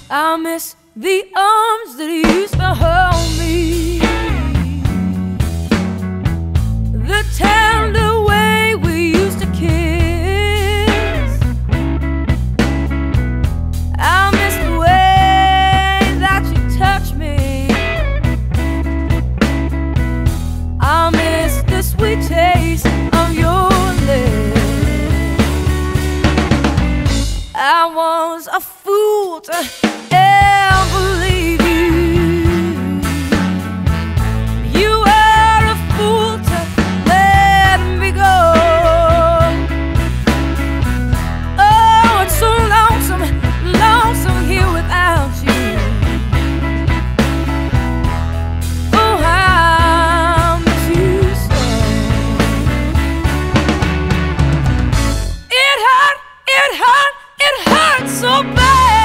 I miss the arms that used to hold me, the tender way we used to kiss. I miss the way that you touched me. I miss the sweet taste of your lips. I was a fool to ever leave you. You were a fool to let me go. Oh, it's so lonesome, lonesome here without you. Oh, how I miss you so. It hurt, it hurt, it hurt so bad.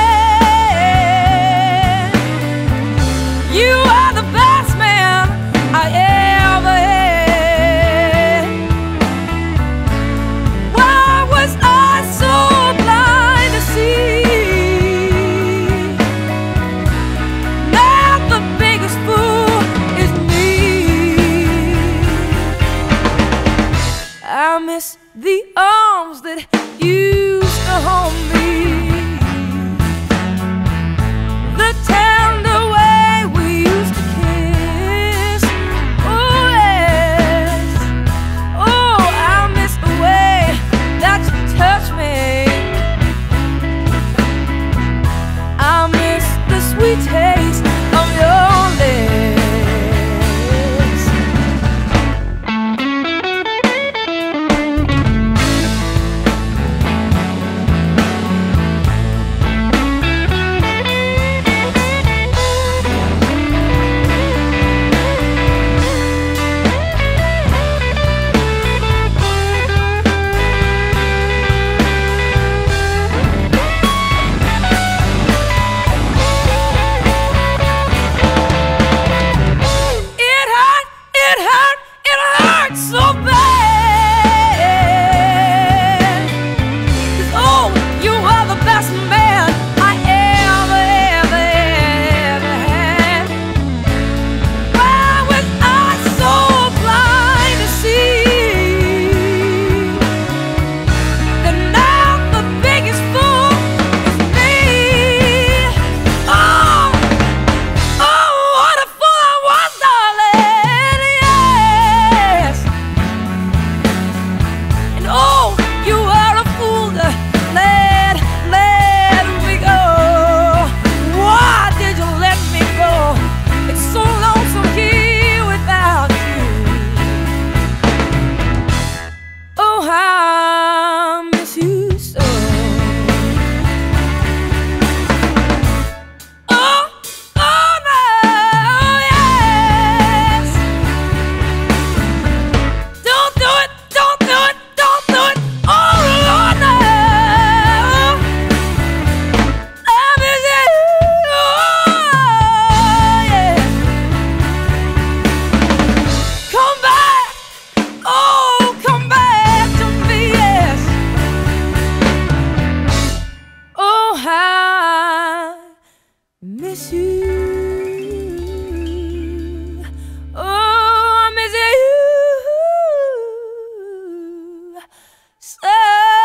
You are the best man I ever had. Why was I so blind to see that the biggest fool is me? I miss the arms that used to hold me, the tender way we used to kiss. Oh yes, oh I miss the way that you touched me. I miss the sweet taste of your lips. So bad, 'cause oh, you are the best man I ever had. Why was I so blind to see that now the biggest fool is me? Oh, oh, what a fool I was, darling. Yes. Oh, you are a fool to let me go. Why did you let me go? It's so lonesome here without you. Oh, how I miss you so. Oh, oh no, yes. Don't do it, don't do it. Don't do it. Oh Lord, no. I miss you. Oh, yeah. Come back. Oh, come back to me, yes. Oh, how I miss you. Oh, I miss you so.